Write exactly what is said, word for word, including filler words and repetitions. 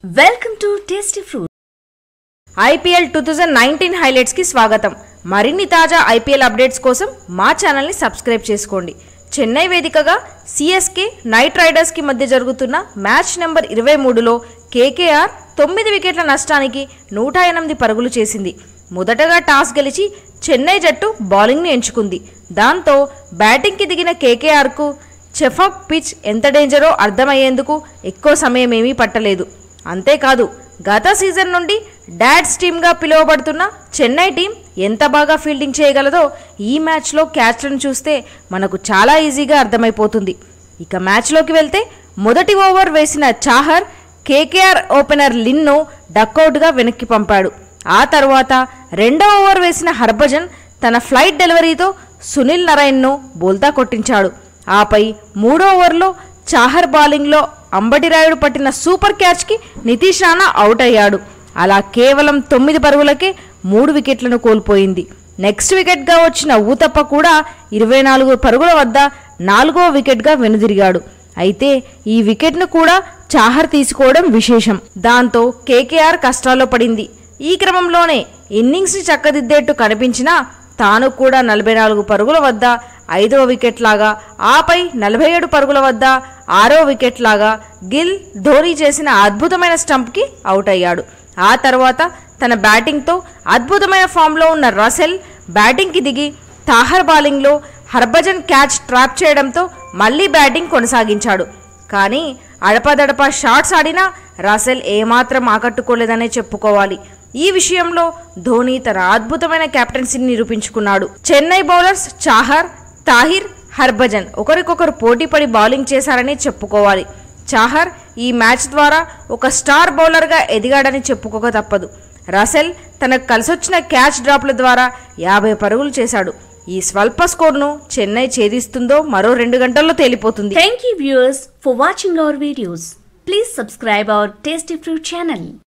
Welcome to tasty fruit. IPL two thousand nineteen highlights కి స్వాగతం. మరిన్ని తాజా ఐపీఎల్ అప్డేట్స్ కోసం మా ఛానల్ ని సబ్స్క్రైబ్ చేసుకోండి. చెన్నై వేదికగా సిఎస్కే నైట్ రైడర్స్ కి మధ్య జరుగుతున్న మ్యాచ్ నెంబర్ ఇరవై మూడులో కేకేఆర్ తొమ్మిది వికెట్ల నష్టానికి నూట ఎనిమిది పరుగులు చేసింది. మొదటగా టాస్ గెలిచి చెన్నై జట్టు బౌలింగ్ని ఎంచుకుంది. దాంతో బ్యాటింగ్కి దిగిన కేకేఆర్కు చెఫాక్ పిచ్ ఎంత డేంజరో అర్థమయ్యేందుకు ఎక్కువ సమయం ఏమీ పట్టలేదు. అంతేకాదు, గత సీజన్ నుండి డాడ్స్ టీమ్గా పిలువబడుతున్న చెన్నై టీం ఎంత బాగా ఫీల్డింగ్ చేయగలదో ఈ మ్యాచ్లో క్యాచ్లను చూస్తే మనకు చాలా ఈజీగా అర్థమైపోతుంది. ఇక మ్యాచ్లోకి వెళ్తే మొదటి ఓవర్ వేసిన చాహర్ కేకేఆర్ ఓపెనర్ లిన్ను డక్అవుట్గా వెనక్కి పంపాడు. ఆ తర్వాత రెండో ఓవర్ వేసిన హర్భజన్ తన ఫ్లైట్ డెలివరీతో సునీల్ నరైన్ను బోల్తా కొట్టించాడు. ఆపై మూడో ఓవర్లో చాహర్ బౌలింగ్లో అంబటిరాయుడు పట్టిన సూపర్ క్యాచ్కి నితీష్ రాణా అవుట్ అయ్యాడు. అలా కేవలం తొమ్మిది పరుగులకే మూడు వికెట్లను కోల్పోయింది. నెక్స్ట్ వికెట్గా వచ్చిన ఊతప్ప కూడా ఇరవై నాలుగు పరుగుల వద్ద నాలుగో వికెట్గా వెనుదిరిగాడు. అయితే ఈ వికెట్ను కూడా చాహర్ తీసుకోవడం విశేషం. దాంతో కేకేఆర్ కష్టాల్లో పడింది. ఈ క్రమంలోనే ఇన్నింగ్స్ని చక్కదిద్దేట్టు కనిపించినా తాను కూడా నలభై నాలుగు పరుగుల వద్ద ఐదవ వికెట్ లాగా, ఆపై నలభై ఏడు పరుగుల వద్ద ఆరో వికెట్ లాగా గిల్ ధోనీ చేసిన అద్భుతమైన స్టంప్కి అవుట్ అయ్యాడు. ఆ తర్వాత తన బ్యాటింగ్తో అద్భుతమైన ఫామ్లో ఉన్న రసెల్ బ్యాటింగ్కి దిగి తాహర్ బౌలింగ్లో హర్భజన్ క్యాచ్ ట్రాప్ చేయడంతో మళ్లీ బ్యాటింగ్ కొనసాగించాడు. కానీ అడపదడప షాట్స్ ఆడినా రసెల్ ఏమాత్రం ఆకట్టుకోలేదనే చెప్పుకోవాలి. ఈ విషయంలో ధోనీ తన అద్భుతమైన కెప్టెన్సీని నిరూపించుకున్నాడు. చెన్నై బౌలర్స్ చాహర్, తాహిర్, హర్భజన్ ఒకరికొకరు పోటీపడి బౌలింగ్ చేశారని చెప్పుకోవాలి. చాహర్ ఈ మ్యాచ్ ద్వారా ఒక స్టార్ బౌలర్గా ఎదిగాడని చెప్పుకోక తప్పదు. రసెల్ తనకు కలిసొచ్చిన క్యాచ్ డ్రాప్ల ద్వారా యాభై పరుగులు చేశాడు. ఈ స్వల్ప స్కోర్ను చెన్నై ఛేదిస్తుందో మరో రెండు గంటల్లో తేలిపోతుంది. Thank you viewers for watching our videos. Please subscribe our tasty fruit channel.